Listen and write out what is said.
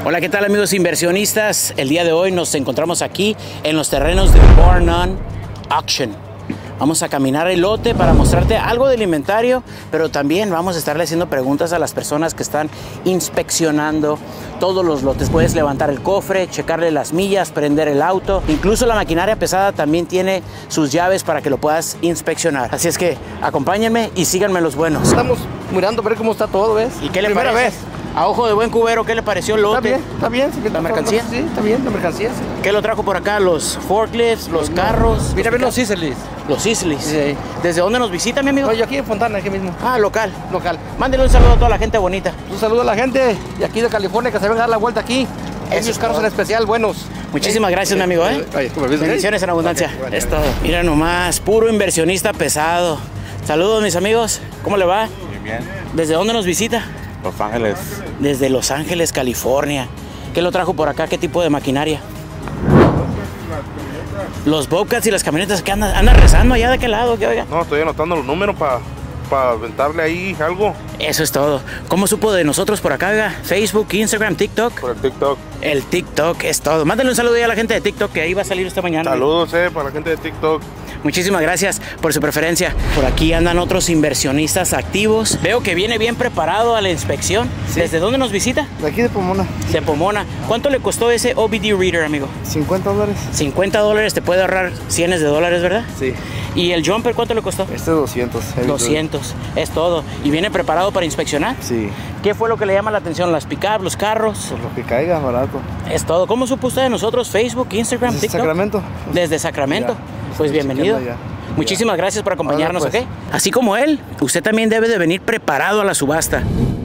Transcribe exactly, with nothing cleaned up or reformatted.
Hola, ¿qué tal amigos inversionistas? El día de hoy nos encontramos aquí en los terrenos de Bar None Auction. Vamos a caminar el lote para mostrarte algo del inventario, pero también vamos a estarle haciendo preguntas a las personas que están inspeccionando todos los lotes. Puedes levantar el cofre, checarle las millas, prender el auto. Incluso la maquinaria pesada también tiene sus llaves para que lo puedas inspeccionar. Así es que acompáñenme y síganme los buenos. Estamos mirando a ver cómo está todo, ¿ves? ¿Y qué le Primera parece? vez. A ojo de buen cubero, ¿qué le pareció el lote? Está bien, está bien. Sí, ¿La mercancía? Sí, está bien, la mercancía. Sí. ¿Qué lo trajo por acá? ¿Los forklifts, los carros? Mira, ven los Isleys. Los Isleys. Sí. ¿Desde dónde nos visita, mi amigo? No, yo aquí en Fontana, aquí mismo. Ah, local. Local. Mándele un saludo a toda la gente bonita. Un saludo a la gente de aquí de California que se venga a dar la vuelta aquí. Hay Eso unos es carros todo. en especial buenos. Muchísimas gracias, mi amigo, ¿eh? Oye, ¿cómo ves? Bendiciones en abundancia. Okay, bueno. Es todo. Mira nomás, puro inversionista pesado. Saludos, mis amigos. ¿Cómo le va? Bien, bien. ¿Desde dónde nos visita? Los Ángeles. Desde Los Ángeles, California. ¿Qué lo trajo por acá? ¿Qué tipo de maquinaria? Los Bobcats y las camionetas que andan, andan rezando allá de aquel lado, que oiga. No, estoy anotando los números para para aventarle ahí algo Eso es todo. ¿Cómo supo de nosotros por acá, oiga? Facebook, Instagram, TikTok. por el TikTok. El TikTok es todo. Mándale un saludo a la gente de TikTok que ahí va a salir esta mañana. Saludos, eh, para la gente de TikTok. Muchísimas gracias por su preferencia. Por aquí andan otros inversionistas activos. Veo que viene bien preparado a la inspección. Sí. ¿Desde dónde nos visita? De aquí de Pomona. De Pomona. ¿Cuánto le costó ese O B D Reader, amigo? cincuenta dólares. cincuenta dólares, te puede ahorrar cientos de dólares, ¿verdad? Sí. ¿Y el jumper cuánto le costó? Este doscientos. doscientos, es todo. ¿Y viene preparado para inspeccionar? Sí. ¿Qué fue lo que le llama la atención? ¿Las pick-up, los carros? Por lo que caiga, barato. Es todo. ¿Cómo supo usted de nosotros? Facebook, Instagram, Desde TikTok. Sacramento. Desde Sacramento. Ya. Pues Estoy bienvenido. chequeando ya. Muchísimas gracias por acompañarnos, Ahora, pues. ¿ok? Así como él, usted también debe de venir preparado a la subasta.